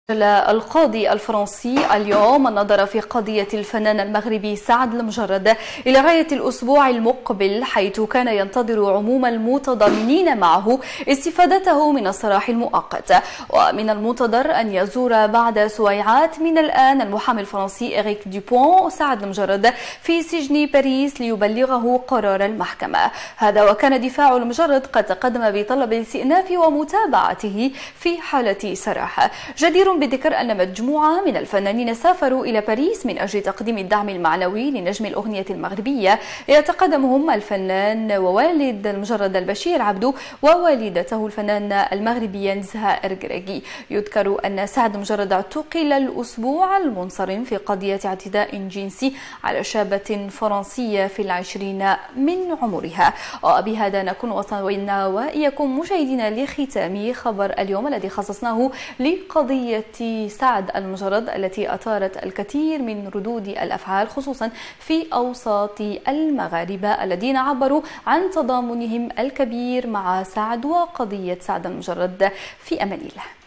القاضي الفرنسي اليوم النظر في قضية الفنان المغربي سعد المجرد إلى غاية الأسبوع المقبل، حيث كان ينتظر عموم المتضامنين معه استفادته من السراح المؤقت. ومن المنتظر أن يزور بعد سويعات من الآن المحامي الفرنسي إريك دوبون سعد المجرد في سجن باريس ليبلغه قرار المحكمة. هذا وكان دفاع المجرد قد تقدم بطلب الاستئناف ومتابعته في حالة سراح. جدير بالذكر أن مجموعة من الفنانين سافروا إلى باريس من أجل تقديم الدعم المعنوي لنجم الأغنية المغربية، يتقدمهم الفنان ووالد المجرد البشير عبدو ووالدته الفنانة المغربية نزهة إركراكي. يذكر أن سعد المجرد اعتقل الأسبوع المنصرم في قضية اعتداء جنسي على شابة فرنسية في 20 من عمرها. وبهذا نكون وصلنا وإياكم مشاهدينا لختام خبر اليوم الذي خصصناه لقضية سعد المجرد التي أثارت الكثير من ردود الأفعال، خصوصا في أوساط المغاربة الذين عبروا عن تضامنهم الكبير مع سعد وقضية سعد المجرد. في أمان الله.